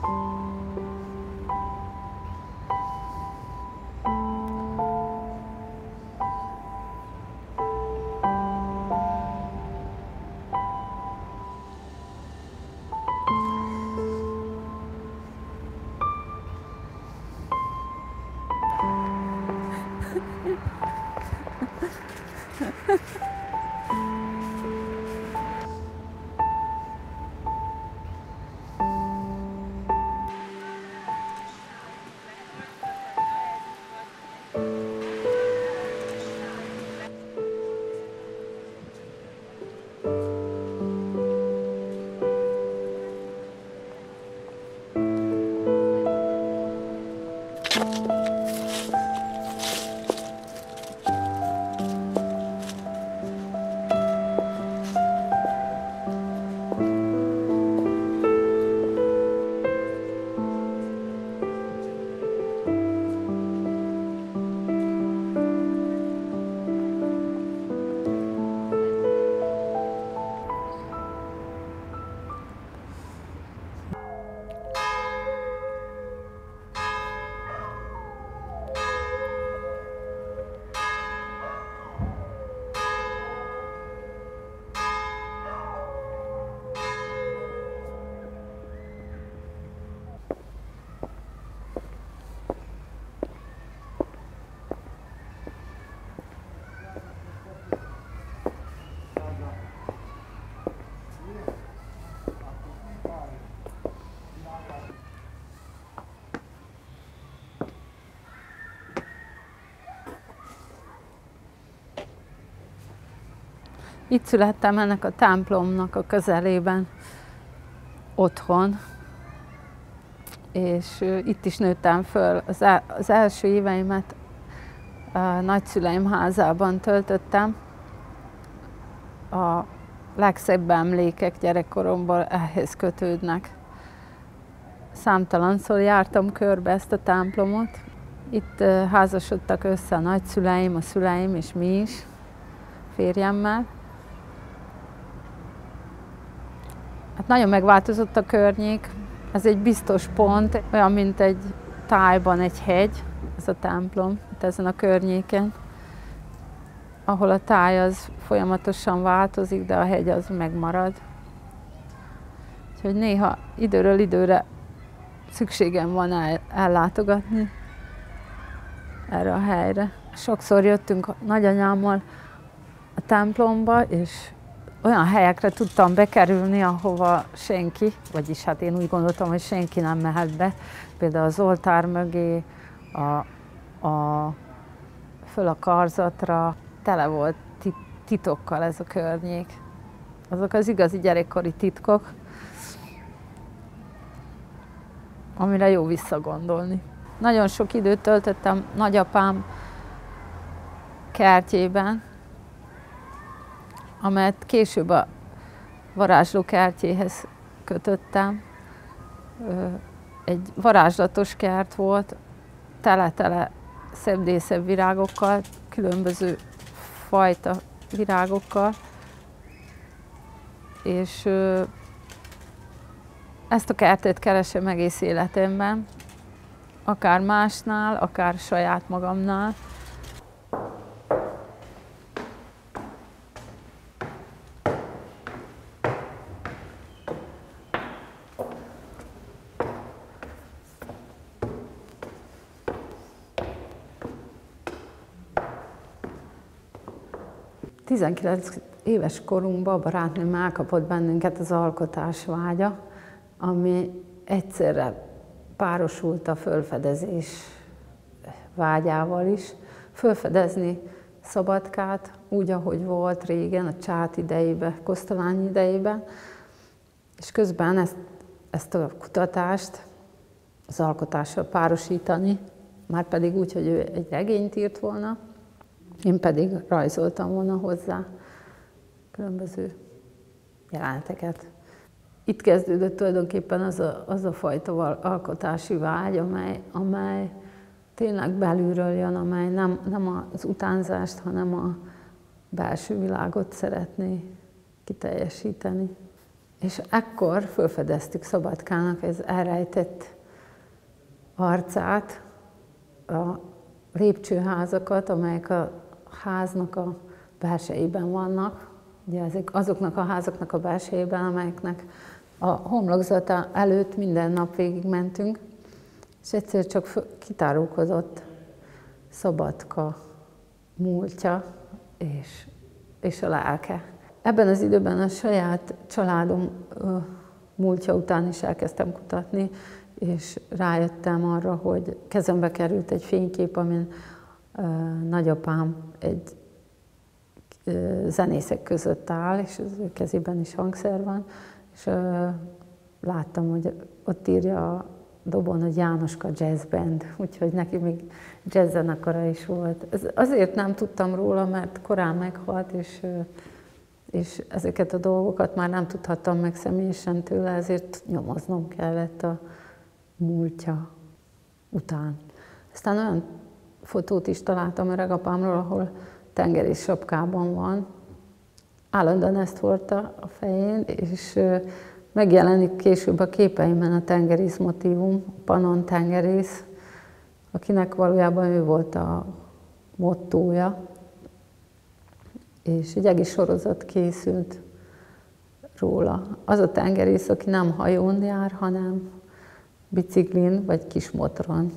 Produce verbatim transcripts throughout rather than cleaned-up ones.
Itt születtem ennek a templomnak a közelében, otthon, és itt is nőttem föl. Az, el, az első éveimet a nagyszüleim házában töltöttem. A legszebb emlékek gyerekkoromból ehhez kötődnek. Számtalanszor jártam körbe ezt a templomot. Itt házasodtak össze a nagyszüleim, a szüleim és mi is, férjemmel. Hát nagyon megváltozott a környék, ez egy biztos pont, olyan, mint egy tájban egy hegy, ez a templom, itt ezen a környéken, ahol a táj az folyamatosan változik, de a hegy az megmarad. Úgyhogy néha időről időre szükségem van el, ellátogatni erre a helyre. Sokszor jöttünk nagyanyámmal a templomba, és olyan helyekre tudtam bekerülni, ahova senki, vagyis hát én úgy gondoltam, hogy senki nem mehet be. Például az oltár mögé, a, a, föl a karzatra, tele volt titokkal ez a környék. Azok az igazi gyerekkori titkok, amire jó visszagondolni. Nagyon sok időt töltöttem nagyapám kertjében, amelyet később a varázsló kertjéhez kötöttem. Egy varázslatos kert volt, tele-tele szebb-díszebb virágokkal, különböző fajta virágokkal, és ezt a kertet keresem egész életemben, akár másnál, akár saját magamnál. tizenkilenc éves korunkban a barátnőm elkapott bennünket az alkotás vágya, ami egyszerre párosult a fölfedezés vágyával is. Fölfedezni Szabadkát úgy, ahogy volt régen, a csát idejében, Kosztolányi idejében, és közben ezt, ezt a kutatást az alkotással párosítani, már pedig úgy, hogy ő egy regényt írt volna, én pedig rajzoltam volna hozzá különböző jeleneteket. Itt kezdődött tulajdonképpen az a, az a fajta alkotási vágy, amely, amely tényleg belülről jön, amely nem, nem az utánzást, hanem a belső világot szeretné kiteljesíteni. És ekkor felfedeztük Szabadkának ez elrejtett arcát, a lépcsőházakat, amelyek a háznak a belsejében vannak. Ugye ezek azoknak a házaknak a belsejében, amelyeknek a homlokzata előtt minden nap végigmentünk, és egyszer csak kitárulkozott Szabadka múltja és, és a lelke. Ebben az időben a saját családom múltja után is elkezdtem kutatni, és rájöttem arra, hogy kezembe került egy fénykép, amin nagyapám egy zenészek között áll, és az ő kezében is hangszer van, és láttam, hogy ott írja a dobon, hogy Jánoska Jazz Band, úgyhogy neki még jazz zenekara is volt. Ez azért nem tudtam róla, mert korán meghalt, és, és ezeket a dolgokat már nem tudhattam meg személyesen tőle, ezért nyomoznom kellett a múltja után. Aztán olyan fotót is találtam öregapámról, ahol tengerész sapkában van. Állandóan ezt hordta a fején, és megjelenik később a képeimben a tengerész motívum, a Pannon tengerész, akinek valójában ő volt a mottója. És egy egész sorozat készült róla. Az a tengerész, aki nem hajón jár, hanem biciklin vagy kismotron.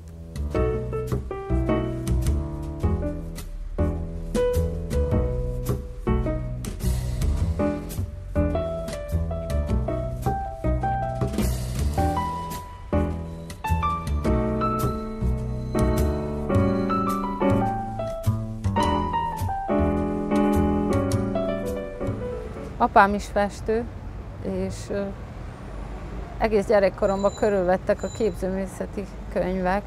Apám is festő, és egész gyerekkoromban körülvettek a képzőművészeti könyvek.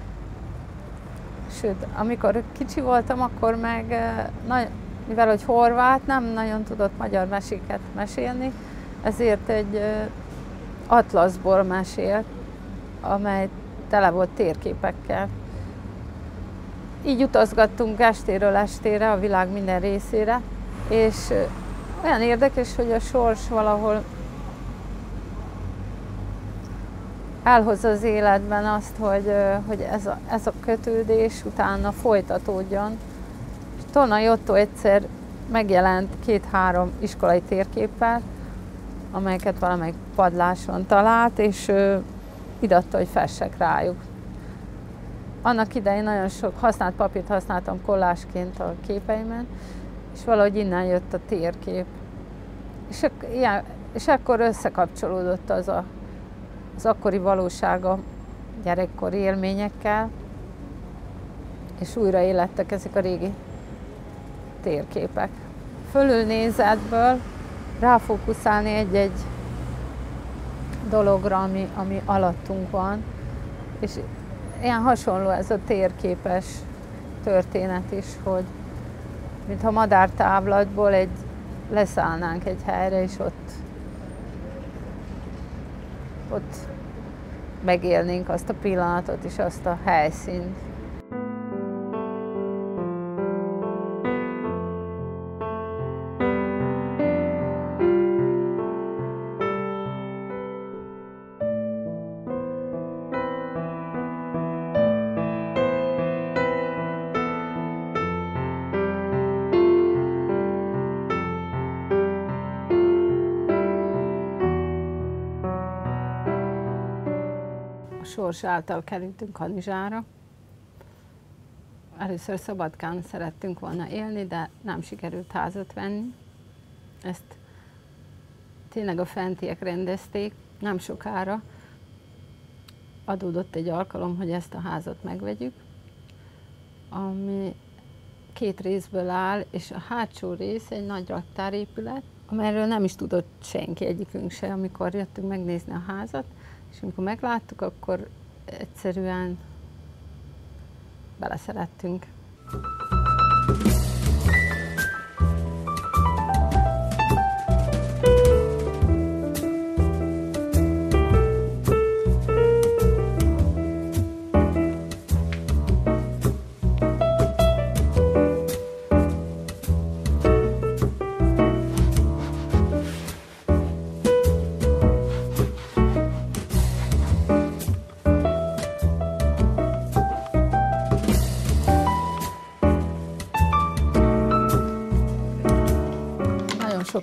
Sőt, amikor kicsi voltam, akkor meg, mivel hogy horvát, nem nagyon tudott magyar meséket mesélni, ezért egy atlaszból mesélt, amely tele volt térképekkel. Így utazgattunk estéről estére a világ minden részére, és olyan érdekes, hogy a sors valahol elhozza az életben azt, hogy, hogy ez, a, ez a kötődés utána folytatódjon. És Tolnai Ottó egyszer megjelent két-három iskolai térképpel, amelyeket valamelyik padláson talált, és idatta, hogy fessek rájuk. Annak idején nagyon sok használt papírt használtam kollásként a képeimen, és valahogy innen jött a térkép. És, ilyen, és akkor összekapcsolódott az a, az akkori valósága gyerekkori élményekkel, és újra élettek ezek a régi térképek. Fölülnézetből ráfókuszálni egy-egy dologra, ami, ami alattunk van, és ilyen hasonló ez a térképes történet is, hogy mintha madártávlatból egy, leszállnánk egy helyre, és ott, ott megélnénk azt a pillanatot és azt a helyszínt. Sors által kerültünk Kanizsára. Először Szabadkán szerettünk volna élni, de nem sikerült házat venni. Ezt tényleg a fentiek rendezték. Nem sokára adódott egy alkalom, hogy ezt a házat megvegyük, ami két részből áll, és a hátsó rész egy nagy raktárépület, amelyről nem is tudott senki, egyikünk se, amikor jöttünk megnézni a házat. És amikor megláttuk, akkor egyszerűen beleszerettünk.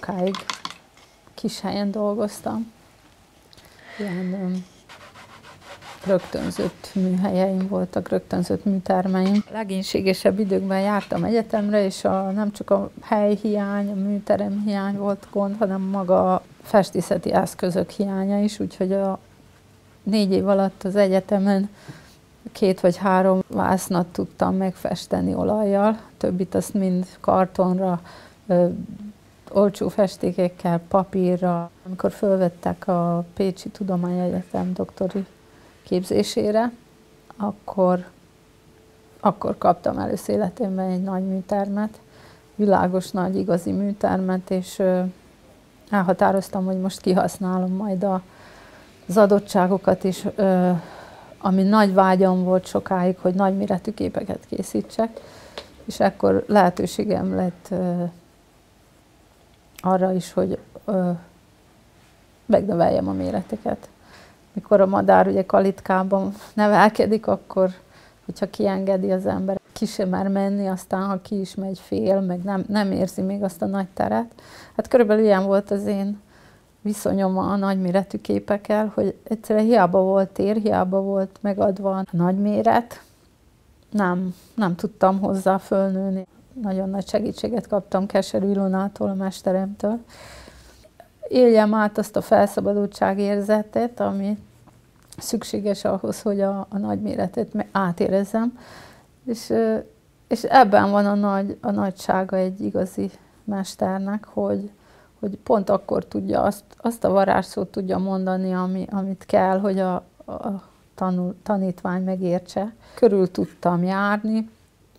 sokáig kis helyen dolgoztam. Ilyen rögtönzött műhelyeim voltak, rögtönzött műtermeim. Legénységesebb időkben jártam egyetemre, és a, nem csak a helyhiány, a műterem hiány volt gond, hanem maga a festészeti eszközök hiánya is, úgyhogy a négy év alatt az egyetemen két vagy három vásznat tudtam megfesteni olajjal, többit azt mind kartonra, ö, olcsó festékekkel, papírra. Amikor fölvettek a Pécsi Tudományegyetem doktori képzésére, akkor, akkor kaptam először életemben egy nagy műtermet, világos, nagy, igazi műtermet, és ö, elhatároztam, hogy most kihasználom majd a, az adottságokat, és ö, ami nagy vágyam volt sokáig, hogy nagy méretű képeket készítsek, és akkor lehetőségem lett ö, arra is, hogy ö, megnöveljem a méreteket. Mikor a madár ugye kalitkában nevelkedik, akkor, hogyha kiengedi az ember, ki sem mer menni, aztán ha ki is megy, fél, meg nem, nem érzi még azt a nagy teret. Hát körülbelül ilyen volt az én viszonyom a nagyméretű képekkel, hogy egyszerűen hiába volt tér, hiába volt megadva a nagyméret, nem, nem tudtam hozzá fölnőni. Nagyon nagy segítséget kaptam Keserű Ilonától, a mesteremtől. Éljem át azt a felszabadultságérzetet, ami szükséges ahhoz, hogy a, a nagyméretet átérezzem. És, és ebben van a, nagy, a nagysága egy igazi mesternek, hogy, hogy pont akkor tudja azt, azt a varázsszót tudja mondani, ami, amit kell, hogy a, a tanul, tanítvány megértse. Körül tudtam járni,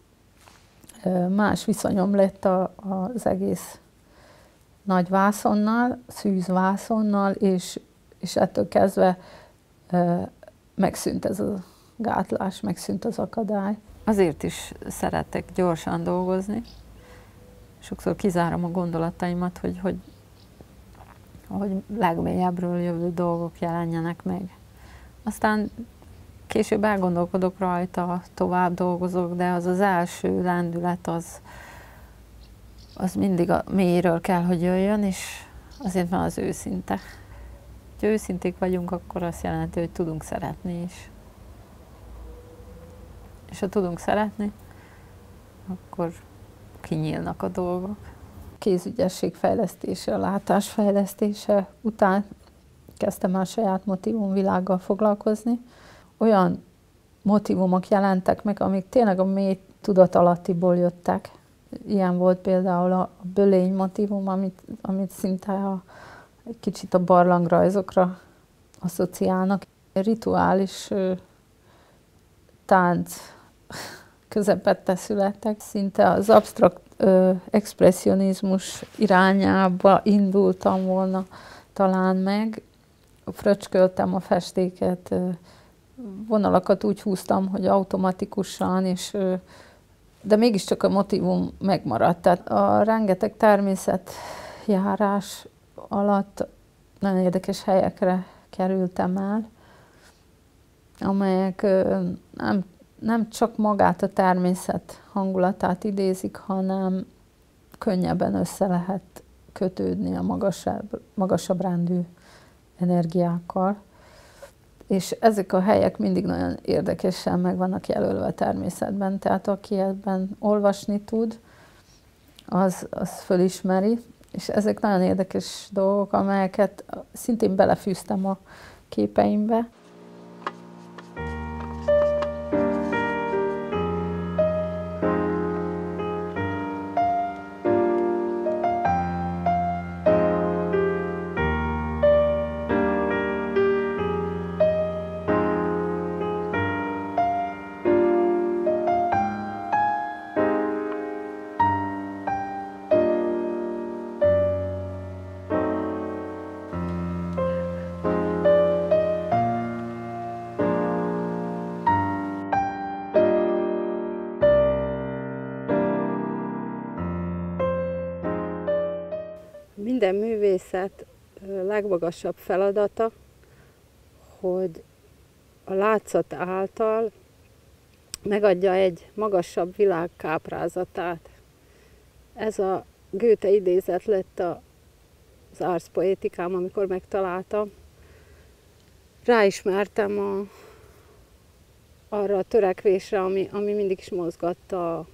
más viszonyom lett a, az egész nagy vászonnal, szűz vászonnal, és, és ettől kezdve e, megszűnt ez a gátlás, megszűnt az akadály. Azért is szeretek gyorsan dolgozni. Sokszor kizárom a gondolataimat, hogy, hogy, hogy legmélyebbről jövő dolgok jelenjenek meg. Aztán később elgondolkodok rajta, tovább dolgozok, de az az első lendület, az, az mindig a mélyről kell, hogy jöjjön, és azért van az őszinte. Ha őszinték vagyunk, akkor azt jelenti, hogy tudunk szeretni is. És ha tudunk szeretni, akkor kinyílnak a dolgok. Kézügyesség fejlesztése, a látás fejlesztése után kezdtem el saját motívumvilággal foglalkozni. Olyan motívumok jelentek meg, amik tényleg a mély tudatalattiból jöttek. Ilyen volt például a bölény motívum, amit, amit szinte a, egy kicsit a barlangrajzokra asszociálnak. Rituális ö, tánc közepette születtek. Szinte az absztrakt ö, expresszionizmus irányába indultam volna talán meg. Fröcsköltem a festéket, ö, vonalakat úgy húztam, hogy automatikusan, és, ö, de mégiscsak a motívum megmaradt. Tehát a rengeteg természetjárás alatt nagyon érdekes helyekre kerültem el, amelyek ö, nem nem csak magát a természet hangulatát idézik, hanem könnyebben össze lehet kötődni a magasabb, magasabb rendű energiákkal. És ezek a helyek mindig nagyon érdekesen meg vannak jelölve a természetben, tehát aki ebben olvasni tud, az, az fölismeri, és ezek nagyon érdekes dolgok, amelyeket szintén belefűztem a képeimbe. Minden művészet legmagasabb feladata, hogy a látszat által megadja egy magasabb világ káprázatát. Ez a Goethe idézet lett a az arszpoetikám, amikor megtaláltam, ráismertem a, arra a törekvésre, ami, ami mindig is mozgatta a,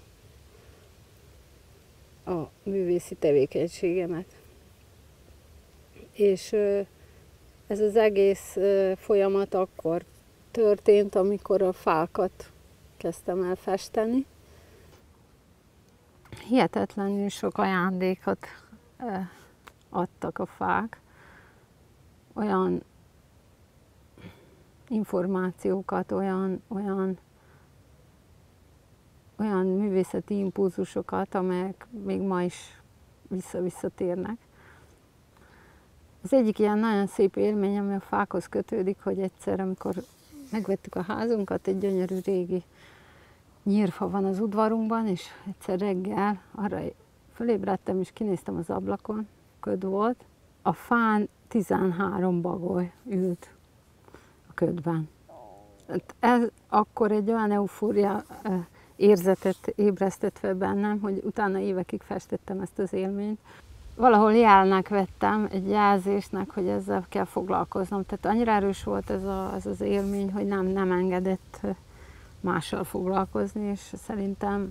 a művészi tevékenységemet. És ez az egész folyamat akkor történt, amikor a fákat kezdtem el festeni. Hihetetlenül sok ajándékot adtak a fák, olyan információkat, olyan, olyan, olyan művészeti impulzusokat, amelyek még ma is vissza-visszatérnek. Az egyik ilyen nagyon szép élmény, ami a fákhoz kötődik, hogy egyszer, amikor megvettük a házunkat, egy gyönyörű régi nyírfa van az udvarunkban, és egyszer reggel arra fölébredtem, és kinéztem az ablakon, köd volt. A fán tizenhárom bagoly ült a ködben. Ez akkor egy olyan eufória érzetet ébresztett fel bennem, hogy utána évekig festettem ezt az élményt. Valahol jelnek vettem, egy jelzésnek, hogy ezzel kell foglalkoznom. Tehát annyira erős volt ez, a, ez az élmény, hogy nem, nem engedett mással foglalkozni, és szerintem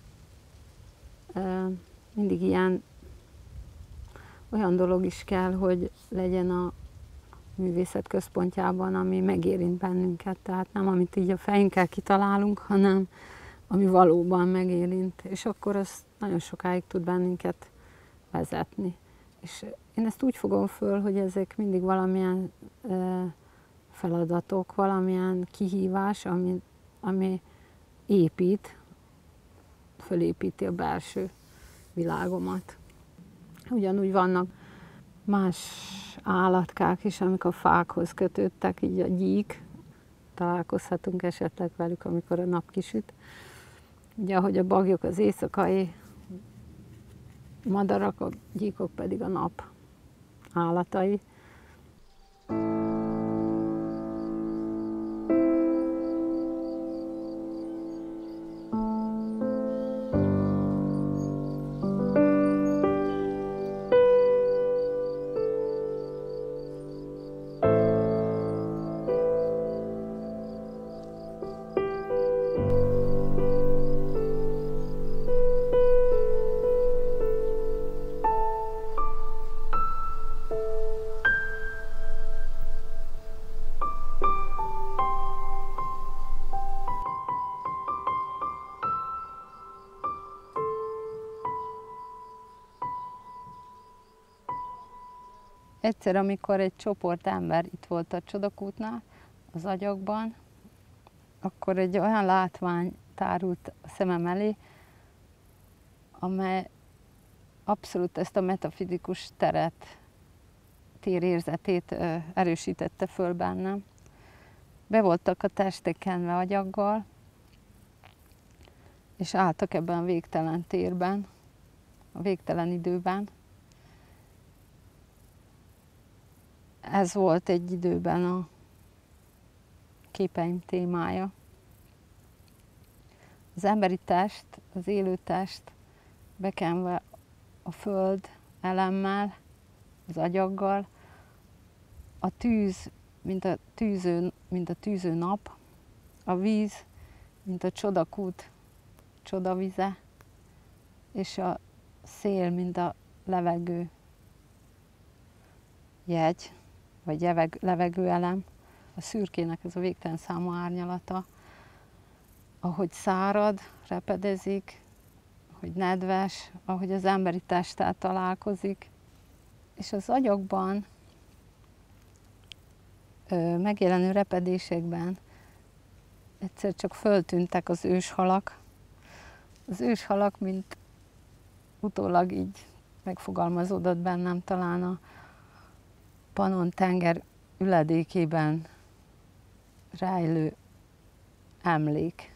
e, mindig ilyen olyan dolog is kell, hogy legyen a művészet központjában, ami megérint bennünket. Tehát nem amit így a fejünkkel kitalálunk, hanem ami valóban megérint. És akkor az nagyon sokáig tud bennünket vezetni. És én ezt úgy fogom föl, hogy ezek mindig valamilyen e, feladatok, valamilyen kihívás, ami, ami épít, fölépíti a belső világomat. Ugyanúgy vannak más állatkák is, amik a fákhoz kötődtek, így a gyík, találkozhatunk esetleg velük, amikor a nap kisüt. Ugye, ahogy a bagyok az éjszakai madarak, a gyíkok pedig a nap állatai. Egyszer, amikor egy csoport ember itt volt a Csodakútnál, az agyagban, akkor egy olyan látvány tárult a szemem elé, amely abszolút ezt a metafizikus teret, térérzetét erősítette föl bennem. Be voltak a testek kenve agyaggal, és álltak ebben a végtelen térben, a végtelen időben. Ez volt egy időben a képeim témája. Az emberi test, az élő test bekenve a föld elemmel, az agyaggal, a tűz, mint a tűző, mint a tűző nap, a víz, mint a csodakút csodavize, és a szél, mint a levegő jegy, vagy jeveg, levegőelem, a szürkének ez a végtelen számú árnyalata, ahogy szárad, repedezik, hogy nedves, ahogy az emberi testtel találkozik. És az agyagban ö, megjelenő repedésekben egyszer csak föltűntek az őshalak. Az őshalak, mint utólag így megfogalmazódott bennem talán a Pannon-tenger üledékében rejlő emlék.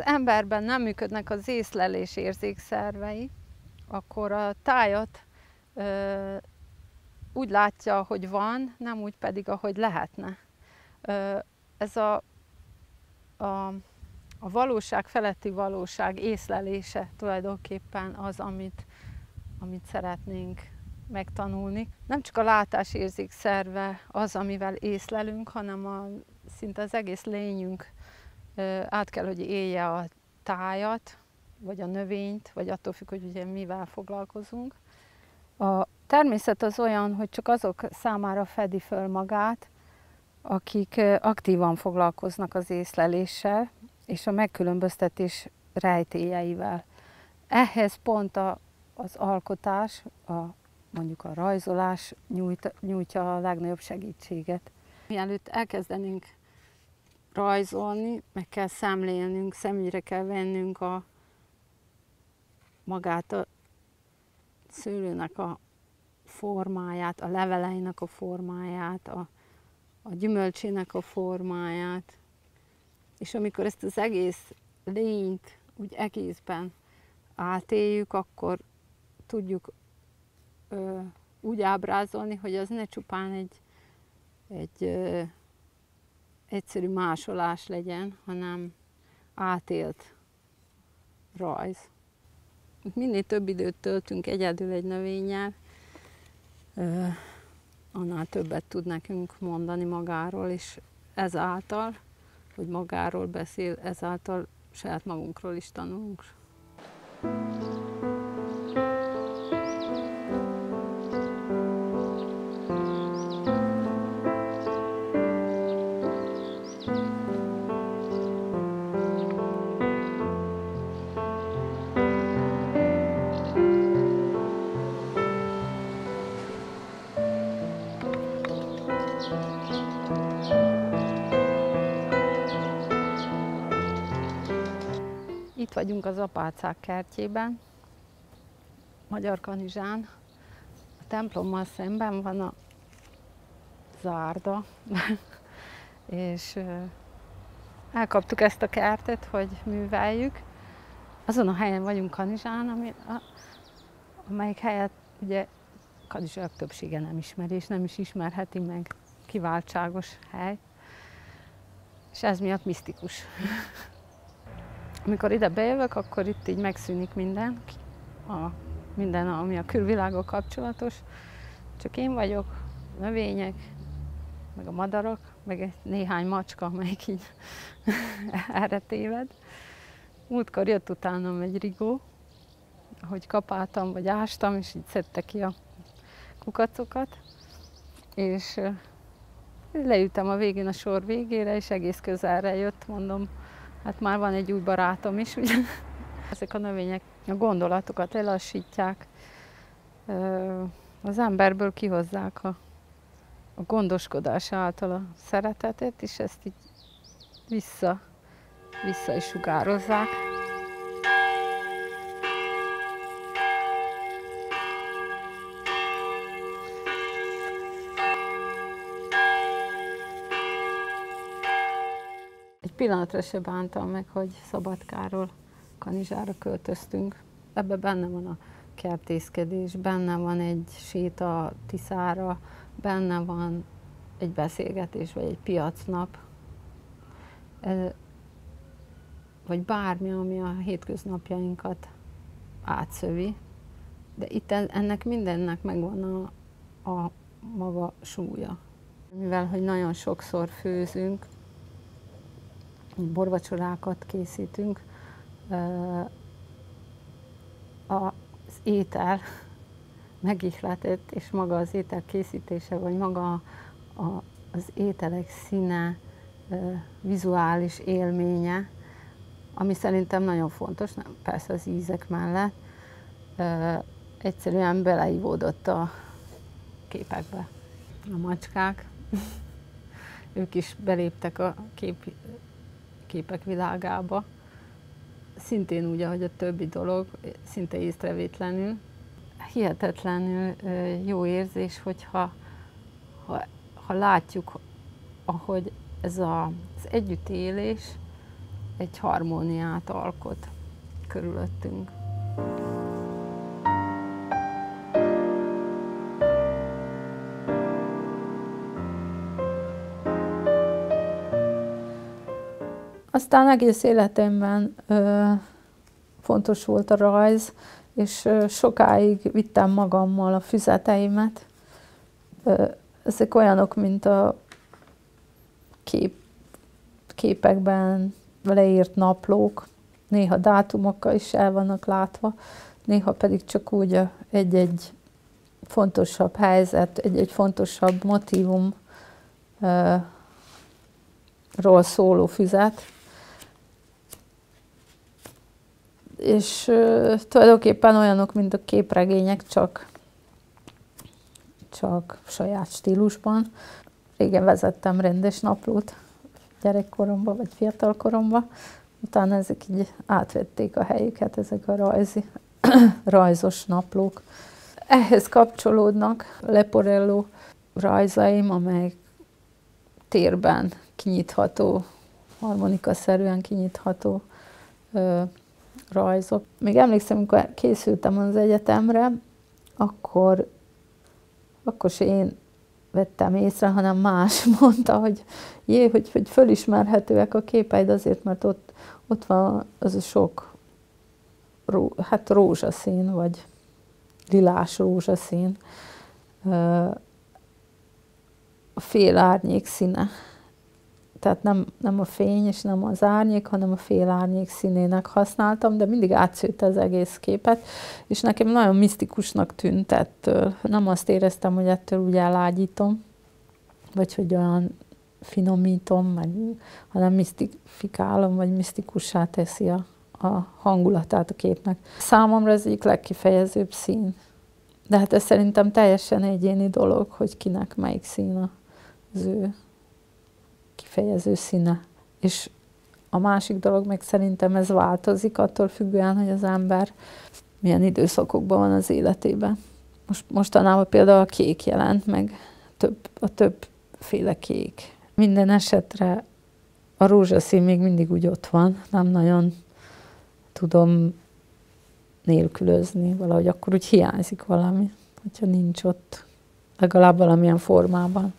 az emberben nem működnek az észlelés érzékszervei, akkor a tájat ö, úgy látja, hogy van, nem úgy pedig, ahogy lehetne. Ö, ez a, a, a valóság feletti valóság észlelése tulajdonképpen az, amit, amit szeretnénk megtanulni. Nem csak a látás érzékszerve az, amivel észlelünk, hanem a, szinte az egész lényünk ö, át kell, hogy élje a tájat, vagy a növényt, vagy attól függ, hogy ugye mivel foglalkozunk. A természet az olyan, hogy csak azok számára fedi föl magát, akik aktívan foglalkoznak az észleléssel és a megkülönböztetés rejtélyeivel. Ehhez pont a, az alkotás, a, mondjuk a rajzolás nyújt, nyújtja a legnagyobb segítséget. Mielőtt elkezdenénk rajzolni, meg kell szemlélnünk, szemügyre kell vennünk a, magát a szőlőnek a formáját, a leveleinek a formáját, a, a gyümölcsének a formáját. És amikor ezt az egész lényt úgy egészben átéljük, akkor tudjuk ö, úgy ábrázolni, hogy az ne csupán egy, egy ö, egyszerű másolás legyen, hanem átélt rajz. Minél több időt töltünk egyedül egy növényel, ö, annál többet tud nekünk mondani magáról, és ezáltal, hogy magáról beszél, ezáltal saját magunkról is tanulunk. Itt vagyunk az apácák kertjében, Magyar Kanizsán. A templommal szemben van a zárda, és elkaptuk ezt a kertet, hogy műveljük. Azon a helyen vagyunk Kanizsán, ami, a, amelyik helyet ugye kanizsák többsége nem ismeri, és nem is ismerheti meg. Kiváltságos hely, és ez miatt misztikus. Amikor ide bejövök, akkor itt így megszűnik minden, a, minden, ami a külvilággal kapcsolatos. Csak én vagyok, a növények, meg a madarak, meg egy néhány macska, amelyik így erre téved. Múltkor jött utánam egy rigó, ahogy kapáltam, vagy ástam, és így szedte ki a kukacokat. És leültem a végén a sor végére, és egész közelre jött, mondom, hát már van egy új barátom is, ugye? Ezek a növények a gondolatokat elassítják, az emberből kihozzák a, a gondoskodás által a szeretetet, és ezt így vissza, vissza is sugározzák. Egy pillanatra se bántam meg, hogy Szabadkáról Kanizsára költöztünk. Ebben benne van a kertészkedés, benne van egy séta a Tiszára, benne van egy beszélgetés, vagy egy piacnap, vagy bármi, ami a hétköznapjainkat átszövi. De itt ennek mindennek megvan a, a maga súlya. Mivel, hogy nagyon sokszor főzünk, borvacsorákat készítünk, az étel megihletett, és maga az étel készítése, vagy maga az ételek színe, vizuális élménye, ami szerintem nagyon fontos, persze az ízek mellett, egyszerűen beleivódott a képekbe. A macskák, ők is beléptek a kép, képek világába, szintén úgy, ahogy a többi dolog, szinte észrevétlenül. Hihetetlenül jó érzés, hogyha ha, ha látjuk, ahogy ez a, az együttélés egy harmóniát alkot körülöttünk. Aztán egész életemben ö, fontos volt a rajz, és ö, sokáig vittem magammal a füzeteimet. Ö, ezek olyanok, mint a kép, képekben leírt naplók, néha dátumokkal is el vannak látva, néha pedig csak úgy egy-egy fontosabb helyzet, egy-egy fontosabb motívumról szóló füzet. És uh, tulajdonképpen olyanok, mint a képregények, csak, csak saját stílusban. Régen vezettem rendes naplót gyerekkoromban, vagy fiatalkoromban. Utána ezek így átvették a helyüket, ezek a rajzi, rajzos naplók. Ehhez kapcsolódnak Leporello rajzaim, amelyek térben kinyitható, harmonikaszerűen kinyitható ö, rajzok. Még emlékszem, amikor készültem az egyetemre, akkor, akkor se én vettem észre, hanem más mondta, hogy jé, hogy, hogy fölismerhetőek a képeid azért, mert ott, ott van az a sok ró, hát rózsaszín, vagy lilás rózsaszín, a félárnyék színe. Tehát nem, nem a fény és nem az árnyék, hanem a félárnyék színének használtam, de mindig átszőtte az egész képet, és nekem nagyon misztikusnak tűnt ettől. Nem azt éreztem, hogy ettől úgy elágyítom, vagy hogy olyan finomítom, vagy, hanem misztifikálom, vagy misztikussá teszi a, a hangulatát a képnek. Számomra ez egyik legkifejezőbb szín. De hát ez szerintem teljesen egyéni dolog, hogy kinek melyik szín az ő kifejező színe. És a másik dolog meg szerintem ez változik attól függően, hogy az ember milyen időszakokban van az életében. Most, mostanában például a kék jelent meg, több, a többféle kék. Minden esetre a rózsaszín még mindig úgy ott van, nem nagyon tudom nélkülözni, valahogy akkor úgy hiányzik valami, hogyha nincs ott, legalább valamilyen formában.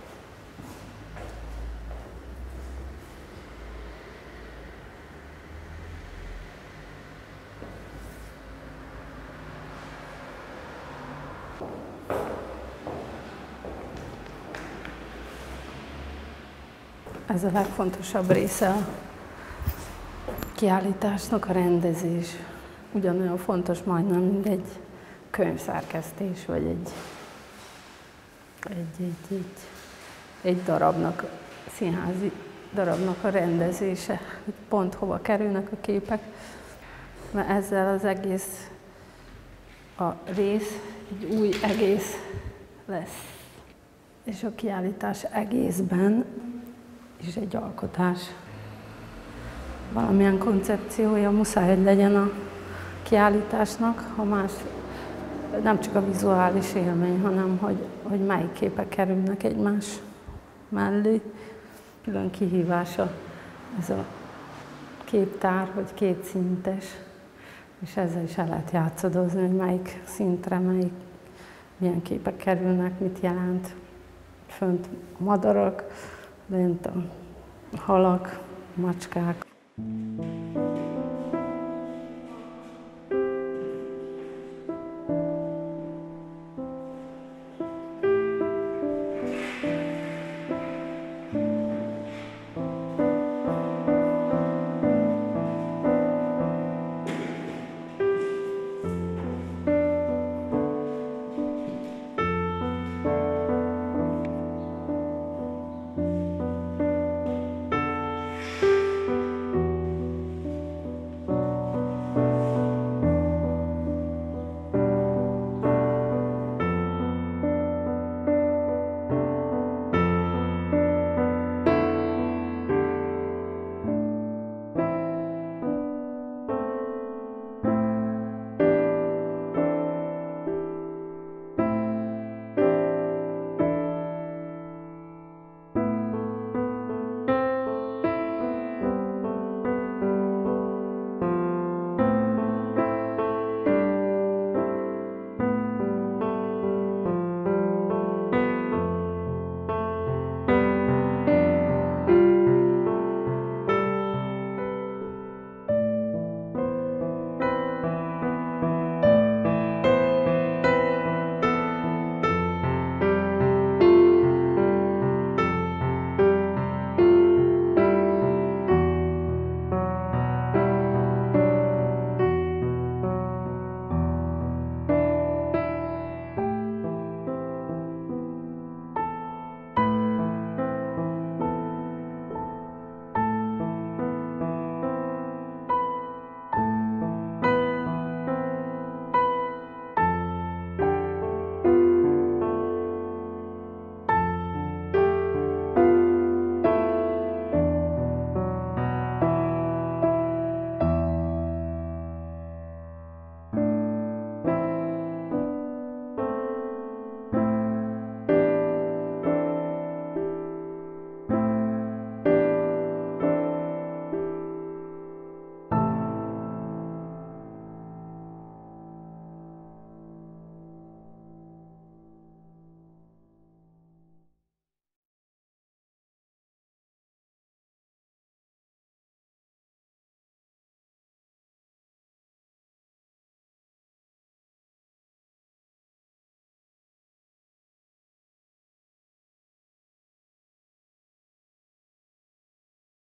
Ez a legfontosabb része a kiállításnak, a rendezés. Ugyanolyan fontos majdnem, mint egy könyvszerkesztés, vagy egy, egy, egy, egy, egy darabnak, színházi darabnak a rendezése, hogy pont hova kerülnek a képek. Mert ezzel az egész a rész egy új egész lesz. És a kiállítás egészben is egy alkotás. Valamilyen koncepciója muszáj, hogy legyen a kiállításnak, ha más, nem csak a vizuális élmény, hanem hogy, hogy melyik képek kerülnek egymás mellé. Külön kihívása ez a képtár, hogy kétszintes, és ezzel is el lehet játszadozni, hogy melyik szintre, melyik, milyen képek kerülnek, mit jelent. Fönt a madarak, lent a halak, macskák,